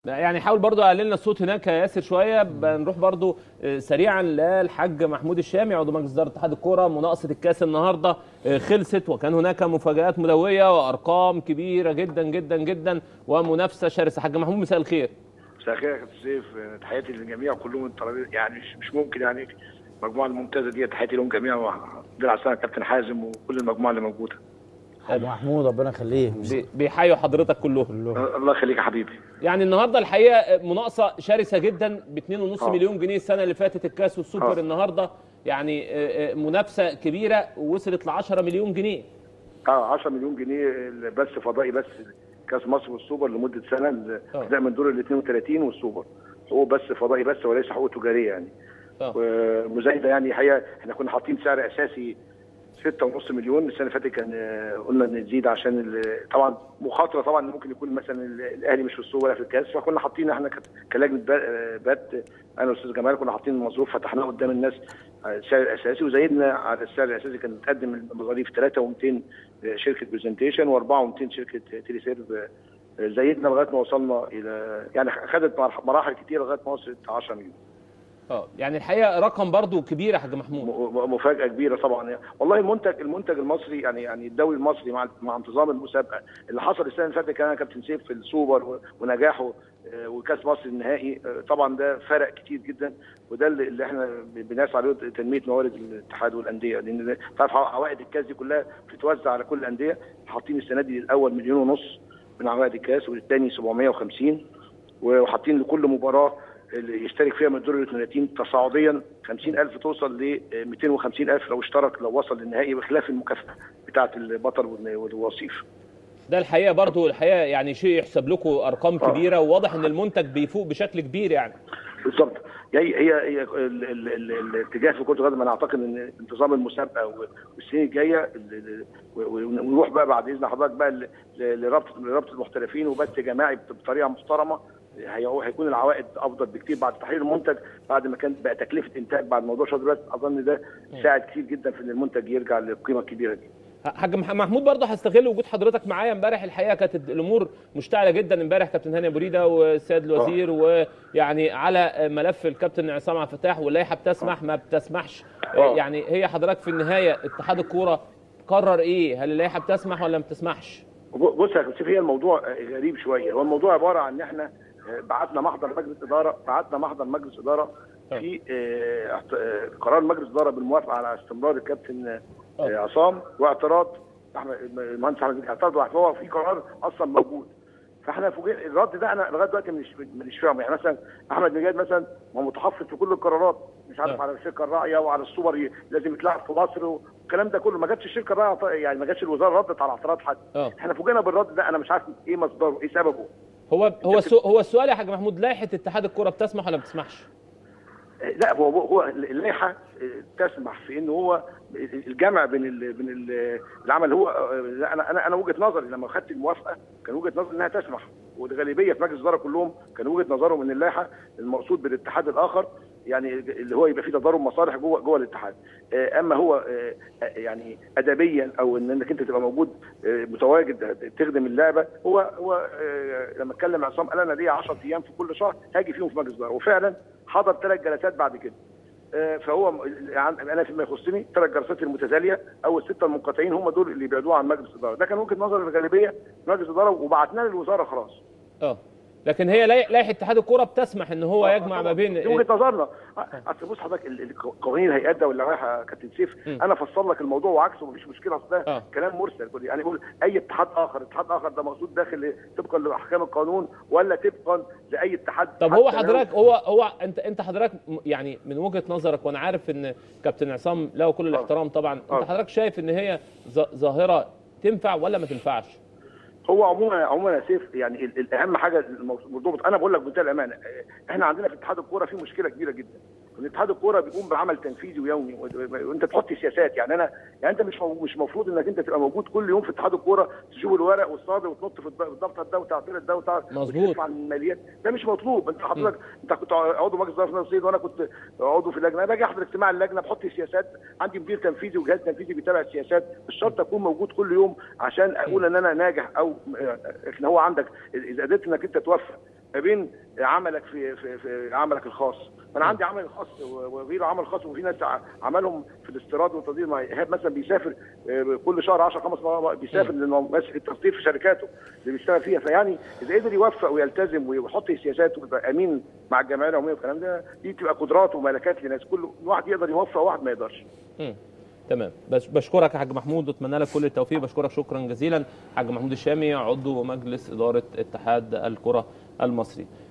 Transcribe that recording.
يعني حاول برضو اقلل لنا الصوت هناك يا ياسر شويه. بنروح برضو سريعا للحاج محمود الشامي عضو مجلس اداره اتحاد الكوره. مناقصه الكاس النهارده خلصت وكان هناك مفاجات مدويه وارقام كبيره جدا جدا جدا ومنافسه شرسه. حاج محمود مساء الخير. مساء الخير يا كابتن سيف، تحياتي للجميع كلهم. يعني مش ممكن يعني المجموعه الممتازه دي، تحياتي لهم جميعا. دي على كابتن حازم وكل المجموعه اللي موجوده. ابو محمود ربنا يخليه. بيحيوا حضرتك كلهم. الله يخليك يا حبيبي. يعني النهارده الحقيقه مناقصه شرسه جدا ب 2.5 مليون جنيه. السنه اللي فاتت الكاس والسوبر. النهارده يعني منافسه كبيره ووصلت ل 10 مليون جنيه. 10 مليون جنيه بس فضائي، بس كاس مصر والسوبر لمده سنه، ابتداء من دور ال 32 والسوبر حقوق بس فضائي بس وليس حقوق تجاريه يعني. ومزايده يعني حقيقه احنا كنا حاطين سعر اساسي 6.5 مليون. السنه اللي فاتت كان قلنا نزيد عشان طبعا مخاطره، طبعا ممكن يكون مثلا الاهلي مش في السوبر ولا في الكاس، فكنا حاطين احنا كلجنه بات انا والاستاذ جمال كنا حاطين المظروف فتحناه قدام الناس السعر الاساسي وزيدنا على السعر الاساسي. كان متقدم المظاريف 3.200 شركه برزنتيشن و4.200 شركه تيلي سيرف. زيدنا لغايه ما وصلنا الى يعني خدت مراحل كتير لغايه ما وصلت 10 مليون. يعني الحقيقه رقم برضو كبير يا حاج محمود. مفاجاه كبيره طبعا يعني. والله المنتج المصري يعني الدوري المصري مع انتظام المسابقه اللي حصل السنه اللي فاتت كان كابتن سيف في السوبر ونجاحه وكاس مصر النهائي، طبعا ده فرق كتير جدا. وده اللي احنا بنسعى عليه تنميه موارد الاتحاد والانديه، لان تعرف عوائد الكاس دي كلها بتتوزع على كل الانديه. حاطين السنه دي الاول 1.5 مليون من عوائد الكاس والثاني 750، وحاطين لكل مباراه اللي يشترك فيها من دور ال 30 تصاعديا 50,000 توصل ل 250,000 لو اشترك، لو وصل للنهائي، بخلاف المكافاه بتاعه البطل والوصيف. ده الحقيقه برضو يعني شيء يحسب لكم ارقام كبيره، وواضح ان المنتج بيفوق بشكل كبير يعني. بالظبط. هي الاتجاه في كره القدم، انا اعتقد ان انتظام المسابقه والسنين الجايه ونروح بقى بعد اذن حضرتك بقى لرابطه المحترفين وبث جماعي بطريقه محترمه. هيكون العوائد افضل بكتير بعد تحرير المنتج، بعد ما كان بقى تكلفه انتاج بعد موضوع شهر. اظن ده ساعد كتير جدا في ان المنتج يرجع للقيمه الكبيره دي. حاج محمود برضه هستغل وجود حضرتك معايا. امبارح الحقيقه كانت الامور مشتعله جدا. امبارح كابتن هاني ابو ريده والسيد الوزير ويعني على ملف الكابتن عصام عبد الفتاح واللائحه بتسمح ما بتسمحش. يعني هي حضرتك في النهايه اتحاد الكوره قرر ايه؟ هل اللائحه بتسمح ولا ما بتسمحش؟ بص يا كابتن، هي الموضوع غريب شويه. هو الموضوع عباره عن ان احنا بعتنا محضر مجلس اداره في قرار مجلس اداره بالموافقه على استمرار الكابتن عصام واعتراض المهندس احمد مجيد. اعترض هو في قرار اصلا موجود. فاحنا فوجئنا الرد ده، انا لغايه دلوقتي مش فاهم. يعني مثلا احمد مجيد مثلا هو متحفظ في كل القرارات، مش عارف على الشركه الراعيه وعلى السوبر لازم يتلعب في مصر والكلام ده كله. ما جاتش الشركه الراعيه، يعني ما جاتش الوزاره ردت على اعتراض حد. احنا فوجئنا بالرد ده، انا مش عارف ايه مصدره، ايه سببه. هو السؤال يا حاج محمود، لائحه اتحاد الكوره بتسمح ولا ما بتسمحش؟ لا، هو اللائحه تسمح في ان هو الجمع بين العمل. هو انا وجهه نظري لما خدت الموافقه كان وجهه نظري انها تسمح، والغالبيه في مجلس الاداره كلهم كان وجهه نظرهم ان اللائحه المقصود بالاتحاد الاخر يعني اللي هو يبقى فيه تضارب مصالح جوه الاتحاد. اما هو يعني ادبيا او انك انت تبقى موجود متواجد تخدم اللعبه. هو لما اتكلم عصام قال انا ليا 10 ايام في كل شهر هاجي فيهم في مجلس الاداره، وفعلا حضر 3 جلسات بعد كده. فهو انا فيما يخصني 3 جلسات المتتاليه او ال6 المنقطعين هم دول اللي بيبعدوه عن مجلس الاداره. ده كان وجهه نظر الغالبيه في مجلس الاداره وبعتناه للوزاره خلاص. لكن هي لائحه اتحاد الكوره بتسمح ان هو يجمع ما بين دي وجهه نظرنا. اصل بص حضرتك قوانين الهيئات ده واللوائح كابتن سيف، انا افصل لك الموضوع وعكسه مفيش مشكله. اصل ده كلام مرسل يعني. يقول اي اتحاد اخر ده مقصود داخل طبقا لاحكام القانون ولا طبقا لاي اتحاد. طب هو حضرتك هو انت حضرتك يعني من وجهه نظرك، وانا عارف ان كابتن عصام له كل الاحترام طبعا، انت حضرتك شايف ان هي ظاهره تنفع ولا ما تنفعش؟ هو عموما يا سيف يعني الاهم حاجه المرتبط، انا بقول لك بمنتهى الامانه، احنا عندنا في اتحاد الكوره في مشكله كبيره جدا. ان اتحاد الكوره بيقوم بعمل تنفيذي ويومي وانت تحط سياسات. يعني انت مش مفروض انك انت تبقى موجود كل يوم في اتحاد الكوره تشوف الورق والصادر وتنط في الدفتر ده وتعطيل ده مظبوط عن الماليات. ده مش مطلوب. انت حضرتك انت كنت عضو مجلس اداره في نادي الصيد وانا كنت عضو في اللجنه. باجي احضر اجتماع اللجنه بحط سياسات، عندي مدير تنفيذي وجهاز تنفيذي بيتابع السياسات. مش شرط اكون موجود كل يوم عشان اقول ان انا ناجح او ان هو عندك. اذا قدرت انك انت توفق ما بين عملك في عملك الخاص. فانا عندي عمل خاص وغيره عمل خاص، وفي ناس عملهم في الاستيراد والتصدير. مع ايهاب مثلا بيسافر كل شهر 10 15 مرات بيسافر لانه ماسك التصدير في شركاته اللي بيشتغل فيها. فيعني اذا قدر يوفق ويلتزم ويحط سياسات ويبقى امين مع الجمعيه العموميه والكلام ده، دي تبقى قدرات وملكات لناس، كل واحد يقدر يوفق وواحد ما يقدرش. تمام. بشكرك يا حاج محمود واتمنى لك كل التوفيق. بشكرك شكرا جزيلا حاج محمود الشامي، عضو مجلس اداره اتحاد الكره المصري.